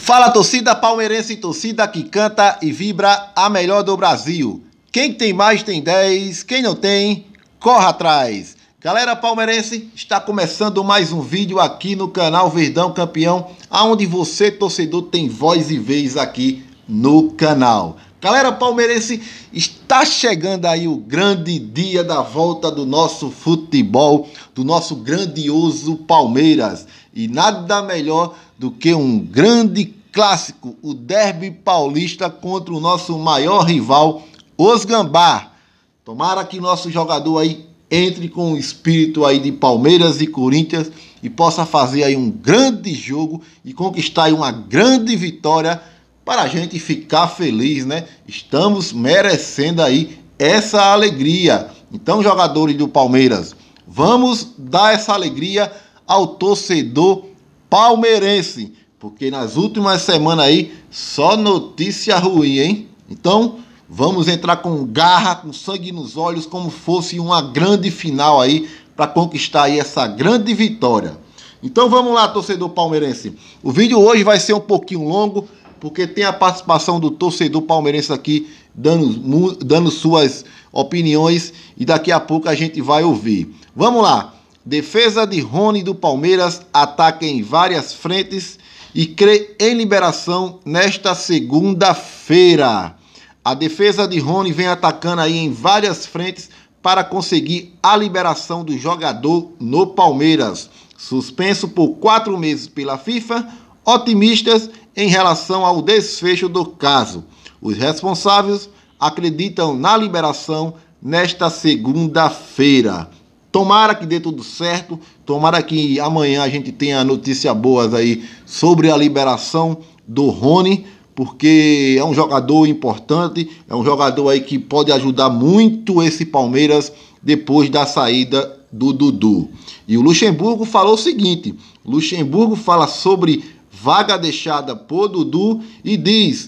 Fala, torcida palmeirense, torcida que canta e vibra a melhor do Brasil. Quem tem mais tem 10, quem não tem, corre atrás. Galera palmeirense, está começando mais um vídeo aqui no canal Verdão Campeão, onde você, torcedor, tem voz e vez aqui no canal. Galera palmeirense, está chegando aí o grande dia da volta do nosso futebol, do nosso grandioso Palmeiras. E nada melhor do que um grande clássico, o derby paulista contra o nosso maior rival, os Gambá. Tomara que nosso jogador aí entre com o espírito aí de Palmeiras e Corinthians e possa fazer aí um grande jogo e conquistar aí uma grande vitória para a gente ficar feliz, né? Estamos merecendo aí essa alegria. Então, jogadores do Palmeiras, vamos dar essa alegria ao torcedor palmeirense, porque nas últimas semanas aí só notícia ruim, hein? Então, vamos entrar com garra, com sangue nos olhos, como fosse uma grande final aí para conquistar aí essa grande vitória. Então, vamos lá, torcedor palmeirense. O vídeo hoje vai ser um pouquinho longo, porque tem a participação do torcedor palmeirense aqui dando suas opiniões e daqui a pouco a gente vai ouvir. Vamos lá. Defesa de Rony do Palmeiras ataca em várias frentes e crê em liberação nesta segunda-feira. A defesa de Rony vem atacando aí em várias frentes para conseguir a liberação do jogador no Palmeiras. Suspenso por 4 meses pela FIFA, otimistas em relação ao desfecho do caso. Os responsáveis acreditam na liberação nesta segunda-feira. Tomara que dê tudo certo, tomara que amanhã a gente tenha notícias boas aí sobre a liberação do Rony, porque é um jogador importante, é um jogador aí que pode ajudar muito esse Palmeiras depois da saída do Dudu. E o Luxemburgo falou o seguinte, Luxemburgo fala sobre vaga deixada por Dudu e diz,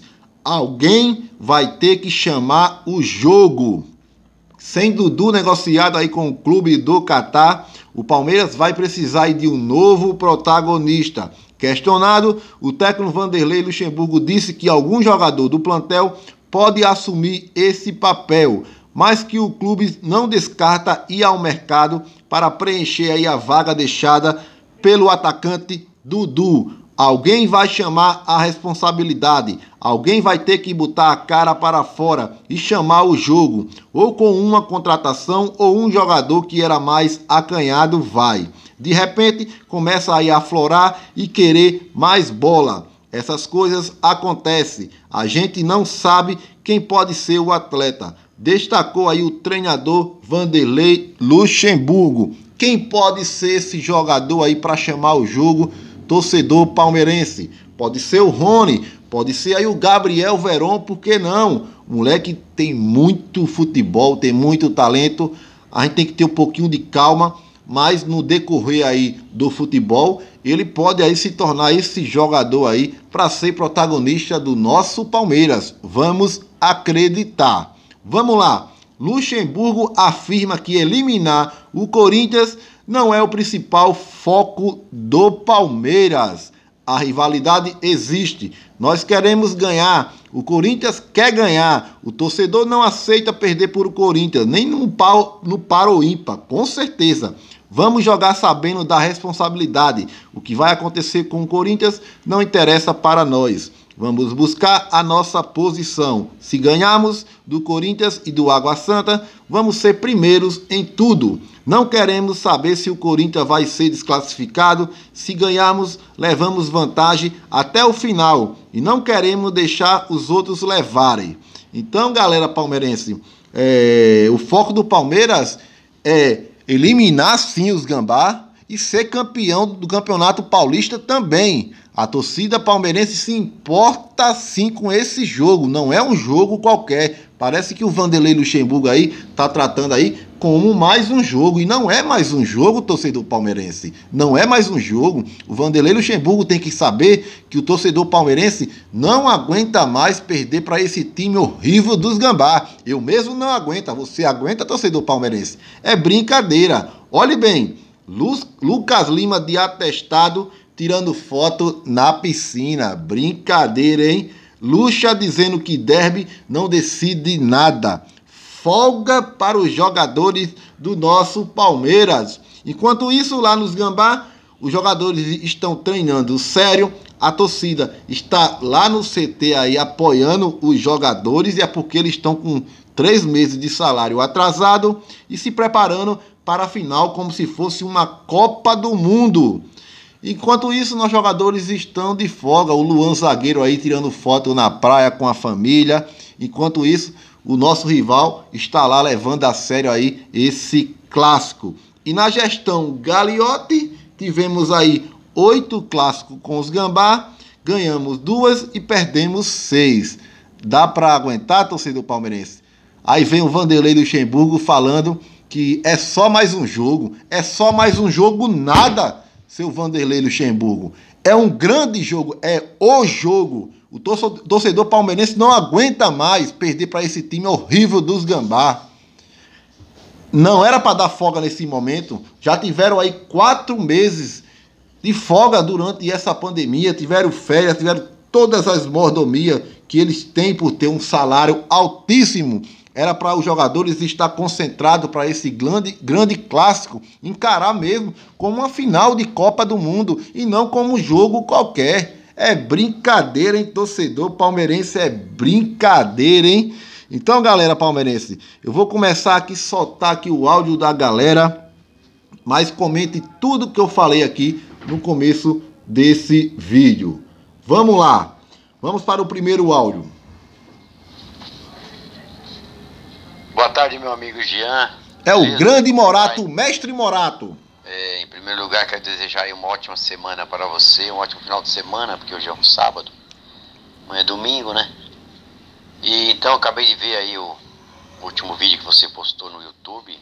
alguém vai ter que chamar o jogo. Sem Dudu negociado aí com o clube do Catar, o Palmeiras vai precisar de um novo protagonista. Questionado, o técnico Vanderlei Luxemburgo disse que algum jogador do plantel pode assumir esse papel, mas que o clube não descarta ir ao mercado para preencher aí a vaga deixada pelo atacante Dudu. Alguém vai chamar a responsabilidade, alguém vai ter que botar a cara para fora e chamar o jogo, ou com uma contratação ou um jogador que era mais acanhado vai. De repente começa aí a aflorar e querer mais bola. Essas coisas acontecem, a gente não sabe quem pode ser o atleta. Destacou aí o treinador Vanderlei Luxemburgo. Quem pode ser esse jogador aí para chamar o jogo? Torcedor palmeirense, pode ser o Rony, pode ser aí o Gabriel Veron, por que não? O moleque tem muito futebol, tem muito talento, a gente tem que ter um pouquinho de calma, mas no decorrer aí do futebol, ele pode aí se tornar esse jogador aí para ser protagonista do nosso Palmeiras. Vamos acreditar. Vamos lá. Luxemburgo afirma que eliminar o Corinthians não é o principal foco do Palmeiras. A rivalidade existe. Nós queremos ganhar. O Corinthians quer ganhar. O torcedor não aceita perder por o Corinthians, nem no par ou ímpar, com certeza. Vamos jogar sabendo da responsabilidade. O que vai acontecer com o Corinthians não interessa para nós. Vamos buscar a nossa posição. Se ganharmos do Corinthians e do Água Santa, vamos ser primeiros em tudo. Não queremos saber se o Corinthians vai ser desclassificado. Se ganharmos, levamos vantagem até o final. E não queremos deixar os outros levarem. Então, galera palmeirense, o foco do Palmeiras é eliminar sim os Gambá e ser campeão do Campeonato Paulista também. A torcida palmeirense se importa sim com esse jogo, não é um jogo qualquer. Parece que o Vanderlei Luxemburgo aí tá tratando aí como mais um jogo, e não é mais um jogo, torcedor palmeirense. Não é mais um jogo. O Vanderlei Luxemburgo tem que saber que o torcedor palmeirense não aguenta mais perder para esse time horrível dos Gambá. Eu mesmo não aguento, você aguenta, torcedor palmeirense? É brincadeira. Olhe bem, Lucas Lima de atestado tirando foto na piscina. Brincadeira, hein? Lucha dizendo que derby não decide nada. Folga para os jogadores do nosso Palmeiras. Enquanto isso, lá nos Gambá, os jogadores estão treinando sério. A torcida está lá no CT aí apoiando os jogadores. E é porque eles estão com 3 meses de salário atrasado e se preparando para a final como se fosse uma Copa do Mundo. Enquanto isso, nossos jogadores estão de folga. O Luan zagueiro aí tirando foto na praia com a família. Enquanto isso, o nosso rival está lá levando a sério aí esse clássico. E na gestão Gagliotti, tivemos aí 8 clássicos com os Gambá. Ganhamos 2 e perdemos 6. Dá para aguentar, torcedor palmeirense? Aí vem o Vanderlei Luxemburgo falando que é só mais um jogo. É só mais um jogo nada, seu Vanderlei Luxemburgo. É um grande jogo, é o jogo. O torcedor palmeirense não aguenta mais perder para esse time horrível dos Gambá. Não era para dar folga nesse momento. Já tiveram aí 4 meses de folga durante essa pandemia. Tiveram férias, tiveram todas as mordomias que eles têm por ter um salário altíssimo. Era para os jogadores estar concentrados para esse grande clássico, encarar mesmo como uma final de Copa do Mundo e não como um jogo qualquer. É brincadeira, hein, torcedor palmeirense? É brincadeira, hein? Então, galera palmeirense, eu vou começar aqui, soltar aqui o áudio da galera, mas comente tudo que eu falei aqui no começo desse vídeo. Vamos lá, vamos para o primeiro áudio. Boa tarde, meu amigo Jean. É o grande Morato, o mestre Morato. Em primeiro lugar, quero desejar aí uma ótima semana para você, um ótimo final de semana, porque hoje é um sábado, amanhã é domingo, né? E então, acabei de ver aí o último vídeo que você postou no YouTube,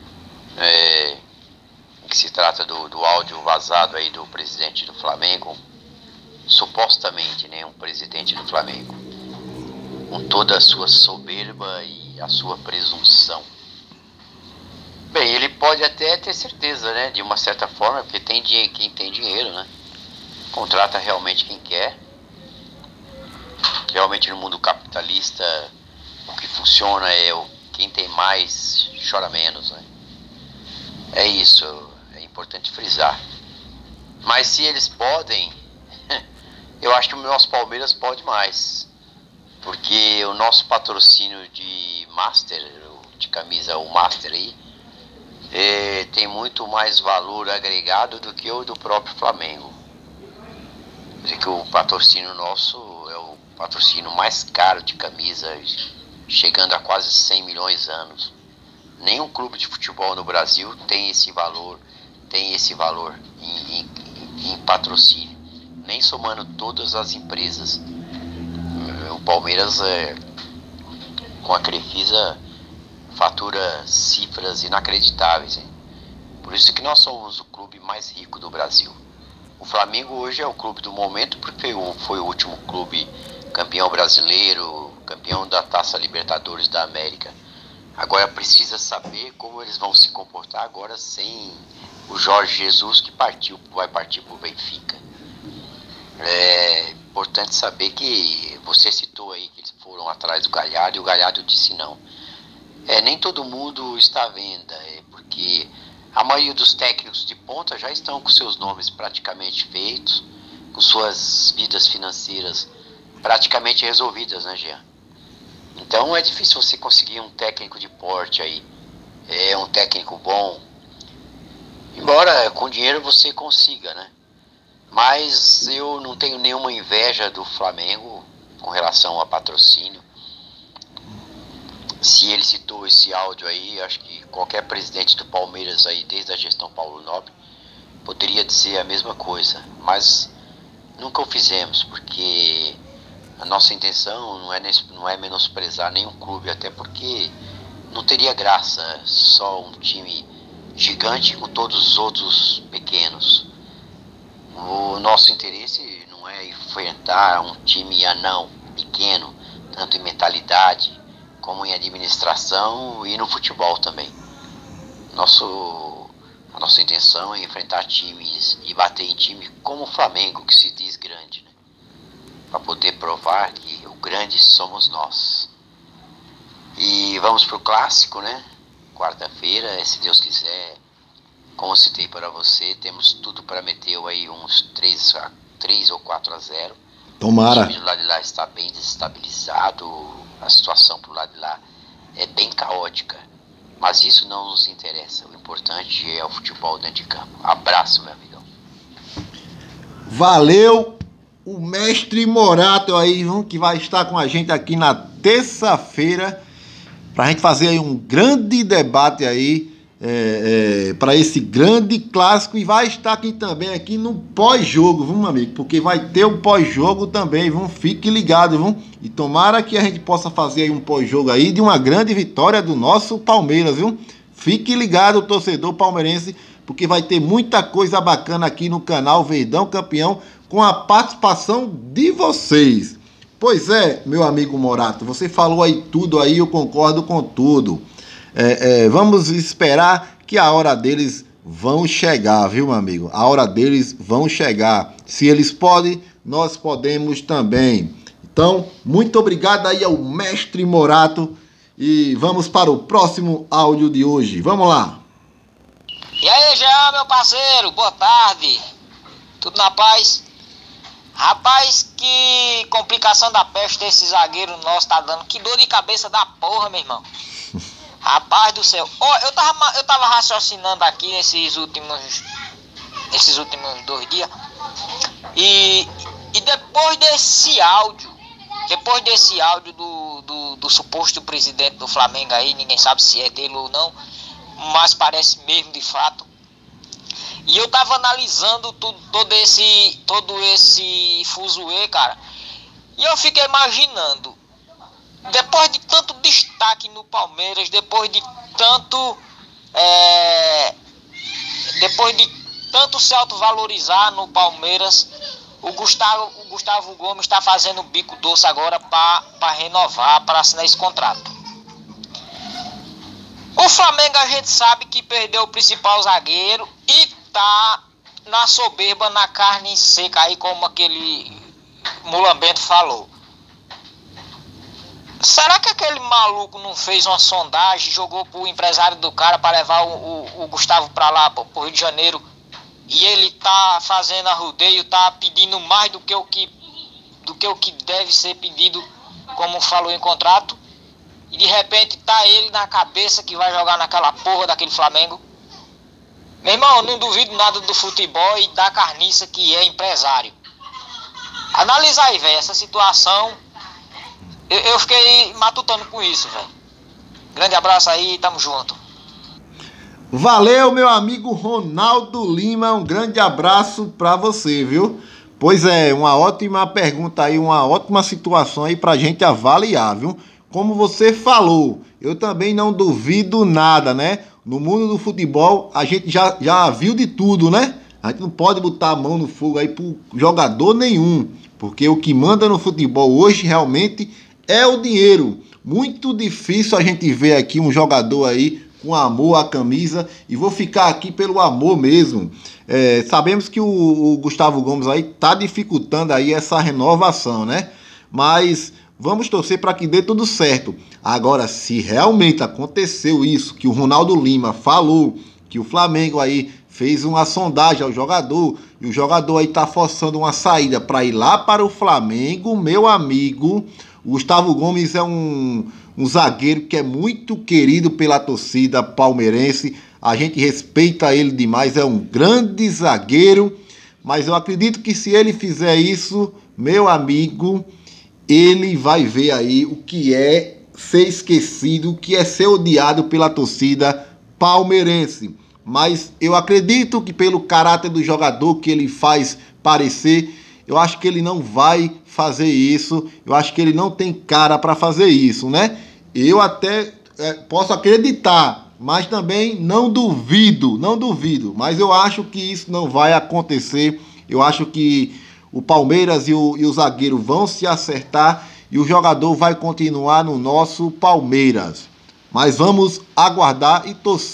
que se trata do áudio vazado aí do presidente do Flamengo, supostamente, né, um presidente do Flamengo, com toda a sua soberba e a sua presunção. Bem, ele pode até ter certeza, né, de uma certa forma, porque tem dinheiro, quem tem dinheiro, né, contrata realmente quem quer. Realmente no mundo capitalista o que funciona é quem tem mais chora menos, né? É isso, é importante frisar. Mas se eles podem, eu acho que o nosso Palmeiras pode mais, porque o nosso patrocínio de Master, de camisa, o Master aí, tem muito mais valor agregado do que o do próprio Flamengo. Quer dizer que o patrocínio nosso é o patrocínio mais caro de camisa, chegando a quase 100 milhões anos. Nenhum clube de futebol no Brasil tem esse valor em patrocínio, nem somando todas as empresas. O Palmeiras, com a Crefisa, fatura cifras inacreditáveis, hein? Por isso que nós somos o clube mais rico do Brasil. O Flamengo hoje é o clube do momento, porque foi o último clube campeão brasileiro, campeão da Taça Libertadores da América. Agora precisa saber como eles vão se comportar agora sem o Jorge Jesus, que vai partir para o Benfica. É importante saber que você citou aí que eles foram atrás do Galhardo e o Galhardo disse não. Nem todo mundo está à venda, porque a maioria dos técnicos de ponta já estão com seus nomes praticamente feitos, com suas vidas financeiras praticamente resolvidas, né, Jean? Então é difícil você conseguir um técnico de porte aí, um técnico bom. Embora com dinheiro você consiga, né? Mas eu não tenho nenhuma inveja do Flamengo com relação a patrocínio. Se ele citou esse áudio aí, acho que qualquer presidente do Palmeiras aí, desde a gestão Paulo Nobre, poderia dizer a mesma coisa. Mas nunca o fizemos, porque a nossa intenção não é menosprezar nenhum clube, até porque não teria graça só um time gigante com todos os outros pequenos. O nosso interesse não é enfrentar um time anão, pequeno, tanto em mentalidade como em administração e no futebol também. Nosso A nossa intenção é enfrentar times e bater em time como o Flamengo, que se diz grande, né? Para poder provar que o grande somos nós. E vamos pro clássico, né? Quarta-feira, se Deus quiser, como citei para você, temos tudo para meter aí uns 3 ou 4-0. Tomara. O time do lado de lá está bem desestabilizado, a situação pro lado de lá é bem caótica, mas isso não nos interessa. O importante é o futebol dentro de campo. Abraço, meu amigão. Valeu, o mestre Morato aí, que vai estar com a gente aqui na terça-feira, pra gente fazer aí um grande debate aí, para esse grande clássico, e vai estar aqui também aqui no pós-jogo, viu, meu amigo? Porque vai ter o pós-jogo também, viu? Fique ligado, viu? E tomara que a gente possa fazer aí um pós-jogo aí de uma grande vitória do nosso Palmeiras, viu? Fique ligado, torcedor palmeirense, porque vai ter muita coisa bacana aqui no canal Verdão Campeão, com a participação de vocês. Pois é, meu amigo Morato, você falou aí tudo aí, eu concordo com tudo. Vamos esperar que a hora deles vão chegar, viu, meu amigo? A hora deles vão chegar. Se eles podem, nós podemos também. Então, muito obrigado aí ao mestre Morato. E vamos para o próximo áudio de hoje. Vamos lá. E aí, Jean, meu parceiro, boa tarde. Tudo na paz? Rapaz, que complicação da peste esse zagueiro nosso tá dando. Que dor de cabeça da porra, meu irmão. Rapaz do céu. Eu tava raciocinando aqui nesses últimos 2 dias. E depois desse áudio do suposto presidente do Flamengo aí, ninguém sabe se é dele ou não, mas parece mesmo de fato. E eu tava analisando todo esse fuzuê, cara. E eu fiquei imaginando, depois de tanto destaque no Palmeiras, depois de tanto se autovalorizar no Palmeiras, o Gustavo Gomes está fazendo bico doce agora para renovar, para assinar esse contrato. O Flamengo, a gente sabe que perdeu o principal zagueiro e tá na soberba, na carne seca aí, como aquele mulambento falou. Será que aquele maluco não fez uma sondagem, jogou pro empresário do cara para levar o Gustavo para lá, pro Rio de Janeiro, e ele tá fazendo arrudeio, tá pedindo mais do que o que deve ser pedido, como falou em contrato, e de repente tá ele na cabeça que vai jogar naquela porra daquele Flamengo? Meu irmão, eu não duvido nada do futebol e da carniça que é empresário. Analisa aí, velho, essa situação. Eu fiquei matutando com isso, velho. Grande abraço aí, tamo junto. Valeu, meu amigo Ronaldo Lima, um grande abraço pra você, viu? Pois é, uma ótima pergunta aí, uma ótima situação aí pra gente avaliar, viu? Como você falou, eu também não duvido nada, né? No mundo do futebol, a gente já viu de tudo, né? A gente não pode botar a mão no fogo aí pro jogador nenhum, porque o que manda no futebol hoje realmente é o dinheiro. Muito difícil a gente ver aqui um jogador aí com amor à camisa, e vou ficar aqui pelo amor mesmo. Sabemos que o Gustavo Gomes aí tá dificultando aí essa renovação, né? Mas vamos torcer para que dê tudo certo. Agora, se realmente aconteceu isso, que o Ronaldo Lima falou, que o Flamengo aí fez uma sondagem ao jogador, e o jogador aí tá forçando uma saída para ir lá para o Flamengo, meu amigo, o Gustavo Gomes é um zagueiro que é muito querido pela torcida palmeirense. A gente respeita ele demais, é um grande zagueiro. Mas eu acredito que se ele fizer isso, meu amigo, ele vai ver aí o que é ser esquecido, o que é ser odiado pela torcida palmeirense. Mas eu acredito que pelo caráter do jogador que ele faz parecer, eu acho que ele não vai fazer isso. Eu acho que ele não tem cara para fazer isso, né? Eu até posso acreditar, mas também não duvido. Mas eu acho que isso não vai acontecer. Eu acho que o Palmeiras e o zagueiro vão se acertar e o jogador vai continuar no nosso Palmeiras. Mas vamos aguardar e torcer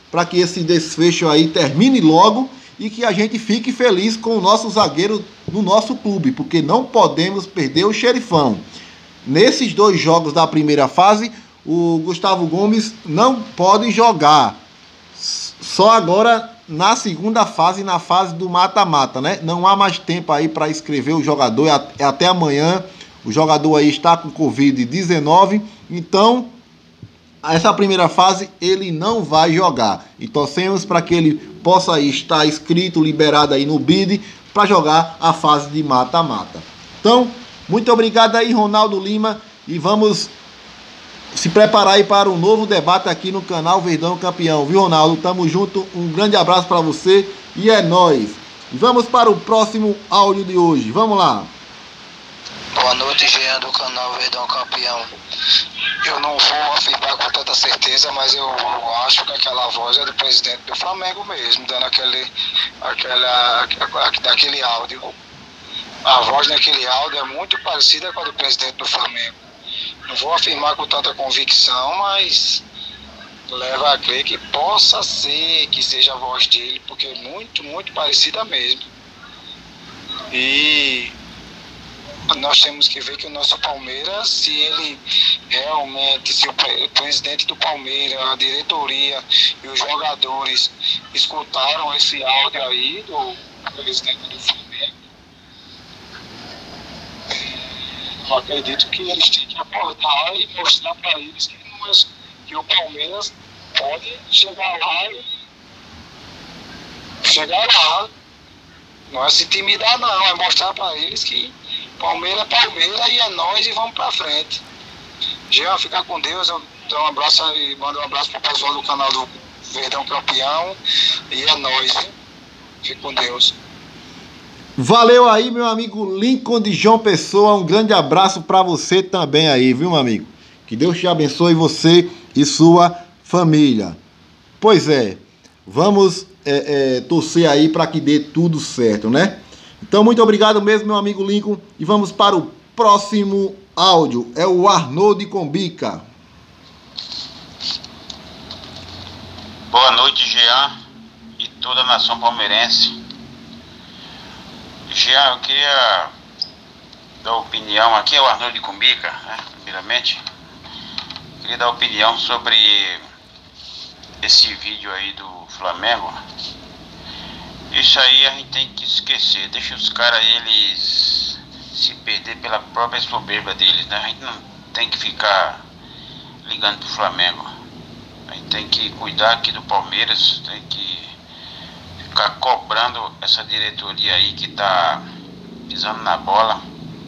para que esse desfecho aí termine logo e que a gente fique feliz com o nosso zagueiro no nosso clube, porque não podemos perder o Xerifão. Nesses 2 jogos da primeira fase, o Gustavo Gomes não pode jogar. Só agora na segunda fase, na fase do mata-mata, né? Não há mais tempo aí para inscrever o jogador, é até amanhã. O jogador aí está com Covid-19, então essa primeira fase ele não vai jogar. E torcemos para que ele possa aí estar inscrito, liberado aí no BID para jogar a fase de mata-mata. Então, muito obrigado aí, Ronaldo Lima, e vamos se preparar aí para um novo debate aqui no canal Verdão Campeão, viu, Ronaldo? Tamo junto, um grande abraço para você e é nóis. E vamos para o próximo áudio de hoje, vamos lá. Boa noite, Jean do canal Verdão Campeão. Eu não vou afirmar com tanta certeza, mas eu acho que aquela voz é do presidente do Flamengo mesmo, dando daquele áudio. A voz naquele áudio é muito parecida com a do presidente do Flamengo. Não vou afirmar com tanta convicção, mas leva a crer que possa ser que seja a voz dele, porque é muito, muito parecida mesmo. E nós temos que ver que o nosso Palmeiras, se ele realmente, se o presidente do Palmeiras, a diretoria e os jogadores escutaram esse áudio aí do presidente do Flamengo, eu acredito que eles têm que abordar e mostrar para eles que o Palmeiras pode chegar lá. Não é se intimidar não, é mostrar para eles que Palmeiras é Palmeiras e é nós e vamos pra frente. Jean, fica com Deus, eu dou um abraço e mando um abraço pro pessoal do canal do Verdão Campeão e é nós, hein? Fica com Deus. Valeu aí, meu amigo Lincoln de João Pessoa, um grande abraço para você também aí, viu, meu amigo? Que Deus te abençoe, você e sua família. Pois é, vamos torcer aí para que dê tudo certo, né? Então, muito obrigado mesmo, meu amigo Lincoln. E vamos para o próximo áudio. É o Arnold de Combica. Boa noite, Jean e toda a nação palmeirense. Jean, eu queria dar opinião. Aqui é o Arnold de Combica, né? Primeiramente, queria dar opinião sobre esse vídeo aí do Flamengo. Isso aí a gente tem que esquecer. Deixa os caras, eles se perder pela própria soberba deles, né? A gente não tem que ficar ligando pro Flamengo. A gente tem que cuidar aqui do Palmeiras. Tem que ficar cobrando essa diretoria aí que tá pisando na bola.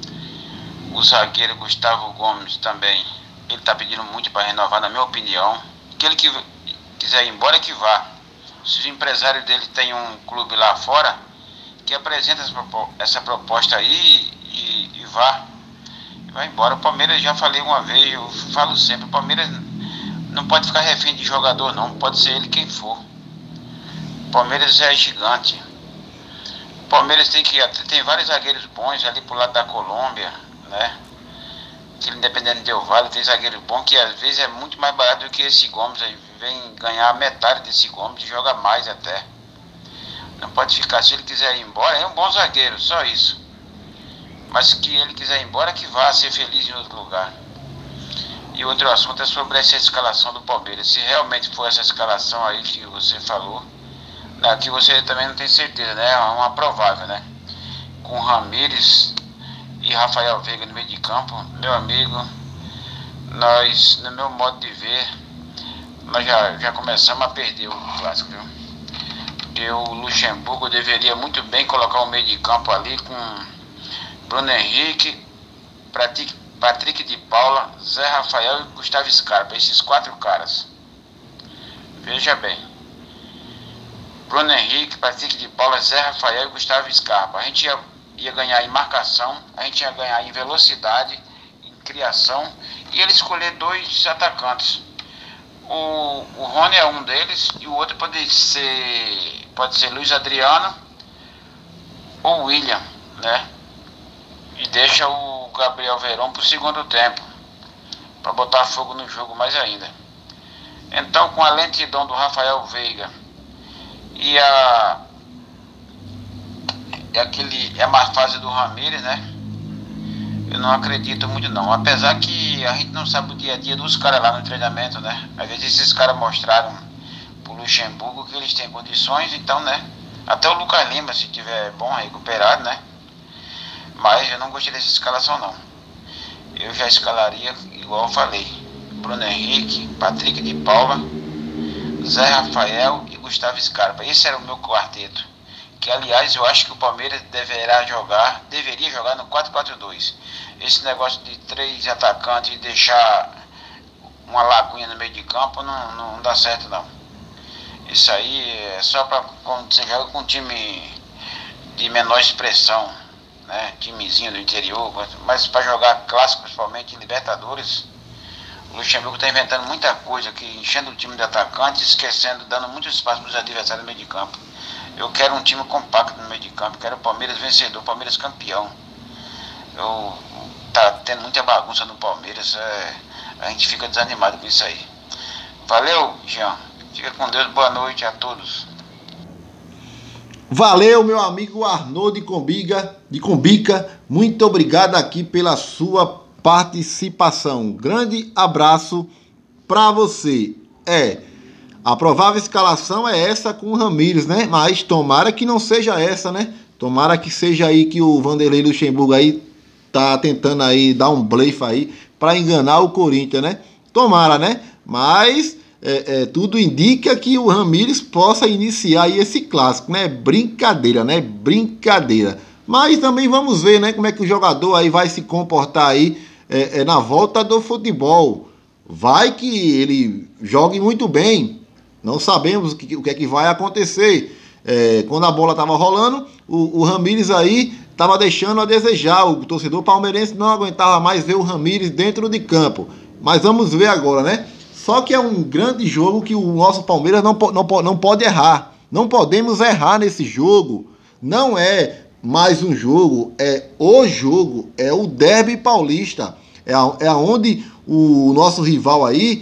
O zagueiro Gustavo Gomes também, ele tá pedindo muito para renovar, na minha opinião. Que ele que quiser ir embora, que vá. Se o empresário dele tem um clube lá fora, que apresenta essa proposta aí e vá. E vai embora. O Palmeiras, já falei uma vez, eu falo sempre, o Palmeiras não pode ficar refém de jogador não, pode ser ele quem for. O Palmeiras é gigante. O Palmeiras tem vários zagueiros bons ali pro lado da Colômbia, né? Que Independente Del Valle tem zagueiro bom, que às vezes é muito mais barato do que esse Gomes aí. Vem ganhar metade desse Gomes e joga mais até. Não pode ficar, se ele quiser ir embora, é um bom zagueiro, só isso. Mas se ele quiser ir embora, que vá ser feliz em outro lugar. E outro assunto é sobre essa escalação do Palmeiras. Se realmente for essa escalação aí que você falou, aqui você também não tem certeza, né? É uma provável, né? Com Ramírez e Rafael Veiga no meio de campo, meu amigo, nós, no meu modo de ver, nós já começamos a perder o clássico, viu? Porque o Luxemburgo deveria muito bem colocar o meio de campo ali com Bruno Henrique, Patrick de Paula, Zé Rafael e Gustavo Scarpa, esses 4 caras. Veja bem, Bruno Henrique, Patrick de Paula, Zé Rafael e Gustavo Scarpa. A gente ia ganhar em marcação, a gente ia ganhar em velocidade, em criação, e ele escolher 2 atacantes. O Rony é um deles e o outro pode ser Luiz Adriano ou William, né? E deixa o Gabriel Veron pro segundo tempo, para botar fogo no jogo mais ainda. Então, com a lentidão do Rafael Veiga e a má fase do Ramires, né? Eu não acredito muito não. Apesar que a gente não sabe o dia a dia dos caras lá no treinamento, né? Às vezes esses caras mostraram pro Luxemburgo que eles têm condições, então, né? Até o Lucas Lima, se tiver bom, recuperado, né? Mas eu não gostei dessa escalação não. Eu já escalaria, igual eu falei, Bruno Henrique, Patrick de Paula, Zé Rafael e Gustavo Scarpa. Esse era o meu quarteto. Que, aliás, eu acho que o Palmeiras deveria jogar no 4-4-2. Esse negócio de 3 atacantes e deixar uma laguna no meio de campo não dá certo, não. Isso aí é só para quando você joga com um time de menor expressão, né? Timezinho do interior, mas para jogar clássico, principalmente em Libertadores, o Luxemburgo está inventando muita coisa aqui, enchendo o time de atacantes, esquecendo, dando muito espaço para os adversários no meio de campo. Eu quero um time compacto no meio de campo, quero o Palmeiras vencedor, Palmeiras campeão. Tá tendo muita bagunça no Palmeiras, a gente fica desanimado com isso aí. Valeu, Jean. Fica com Deus, boa noite a todos. Valeu, meu amigo Arnold de Combica. Muito obrigado aqui pela sua participação. Um grande abraço para você. A provável escalação é essa com o Ramires, né? Mas tomara que não seja essa, né? Tomara que seja aí que o Vanderlei Luxemburgo aí tá tentando aí dar um blefe aí para enganar o Corinthians, né? Tomara, né? Mas tudo indica que o Ramires possa iniciar aí esse clássico, né? Brincadeira, né? Brincadeira. Mas também vamos ver, né? Como é que o jogador aí vai se comportar aí na volta do futebol. Vai que ele jogue muito bem. Não sabemos o que é que vai acontecer. Quando a bola estava rolando, o Ramires aí estava deixando a desejar. O torcedor palmeirense não aguentava mais ver o Ramires dentro de campo. Mas vamos ver agora, né? Só que é um grande jogo que o nosso Palmeiras não pode errar. Não podemos errar nesse jogo. Não é mais um jogo, é o jogo. É o derby paulista. É onde o nosso rival aí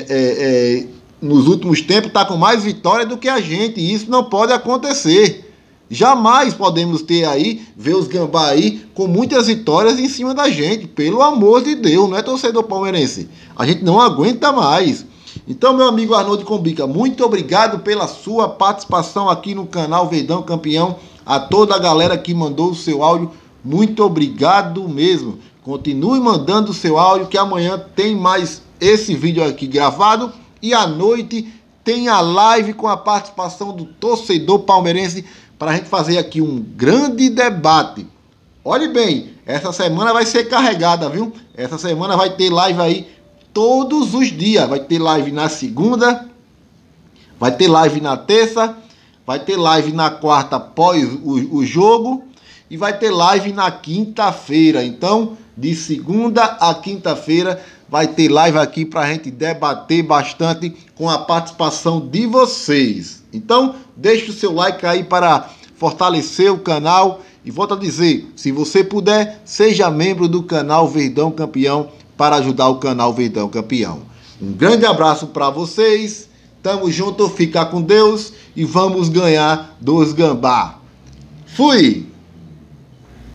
nos últimos tempos está com mais vitória do que a gente, e isso não pode acontecer. Jamais podemos ver os gambá aí com muitas vitórias em cima da gente, pelo amor de Deus, não é, torcedor palmeirense? A gente não aguenta mais. Então, meu amigo Arnold Combica, muito obrigado pela sua participação aqui no canal Verdão Campeão. A toda a galera que mandou o seu áudio, muito obrigado mesmo. Continue mandando o seu áudio, que amanhã tem mais esse vídeo aqui gravado. E à noite tem a live com a participação do torcedor palmeirense para a gente fazer aqui um grande debate. Olhe bem, essa semana vai ser carregada, viu? Essa semana vai ter live aí todos os dias. Vai ter live na segunda, vai ter live na terça, vai ter live na quarta após o jogo e vai ter live na quinta-feira. Então, de segunda a quinta-feira, vai ter live aqui para a gente debater bastante com a participação de vocês. Então, deixe o seu like aí para fortalecer o canal. E volto a dizer, se você puder, seja membro do canal Verdão Campeão para ajudar o canal Verdão Campeão. Um grande abraço para vocês. Tamo junto, fica com Deus e vamos ganhar dos gambá. Fui!